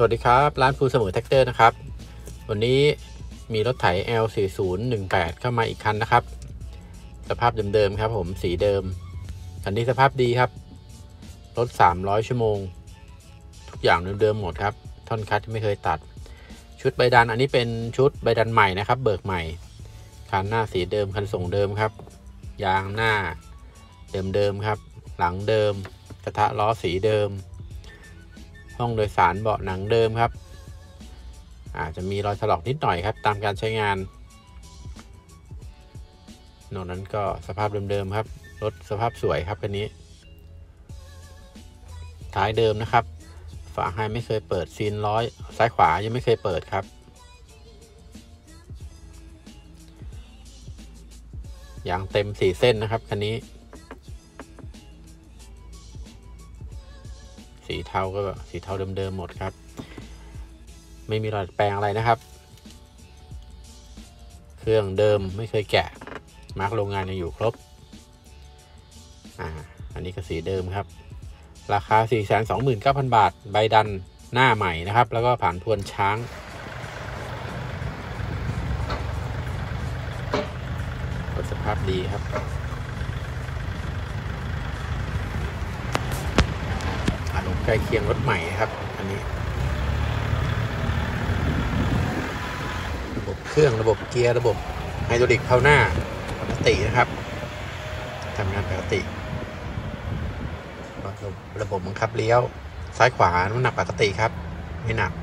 วัสดีครับร้านฟูเสมอแท็กเตอร์นะครับวันนี้มีรถไถ L4018 เข้ามาอีกคันนะครับสภาพเดิมๆครับผมสีเดิมคันนี้สภาพดีครับรถ300ชั่วโมงทุกอย่างเดิมๆหมดครับท่อนคัดที่ไม่เคยตัดชุดใบดันอันนี้เป็นชุดใบดันใหม่นะครับเบิกใหม่คันหน้าสีเดิมคันส่งเดิมครับยางหน้าเดิมๆครับหลังเดิมกระทะล้อสีเดิมห้องโดยสารเบาะหนังเดิมครับอาจจะมีรอยถลอกนิดหน่อยครับตามการใช้งานนอกนั้นก็สภาพเดิมๆครับรถสภาพสวยครับคันนี้ท้ายเดิมนะครับฝาไฮไม่เคยเปิดซีนร้อยซ้ายขวายังไม่เคยเปิดครับยางเต็ม4เส้นนะครับคันนี้สีเทาก็สีเทาเดิมๆหมดครับไม่มีรอยแปลงอะไรนะครับเครื่องเดิมไม่เคยแกะมาร์กโรงงานยังอยู่ครบอันนี้ก็สีเดิมครับราคา 429,000 บาทใบดันหน้าใหม่นะครับแล้วก็ผ่านทวนช้างรถสภาพดีครับอารมณ์ใกล้เคียงรถใหม่ครับอันนี้ระบบเครื่องระบบเกียร์ระบบไฮดรอลิกเข้าหน้าปกตินะครับทำงานปกติระบบบังคับเลี้ยวซ้ายขวาน้ำหนักปกติครับไม่หนัก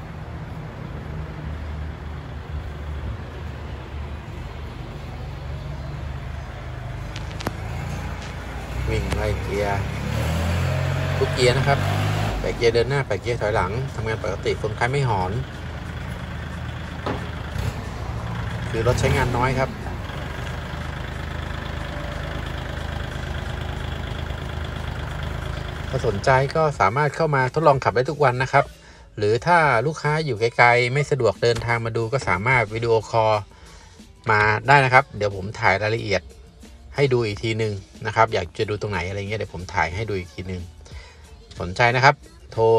วิ่งไล่เกียร์ทุกเกียร์นะครับแปะเกียร์เดินหน้าแปะเกียร์ถอยหลังทำงานปกติคนคล้ายไม่หอนคือรถใช้งานน้อยครับถ้าสนใจก็สามารถเข้ามาทดลองขับได้ทุกวันนะครับหรือถ้าลูกค้าอยู่ไกลๆไม่สะดวกเดินทางมาดูก็สามารถวิดีโอคอลมาได้นะครับเดี๋ยวผมถ่ายรายละเอียดให้ดูอีกทีนึงนะครับอยากจะดูตรงไหนอะไรเงี้ยเดี๋ยวผมถ่ายให้ดูอีกทีนึงสนใจนะครับโทร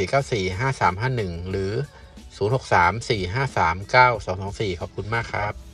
0994945351 หรือ 0634539224 ขอบคุณมากครับ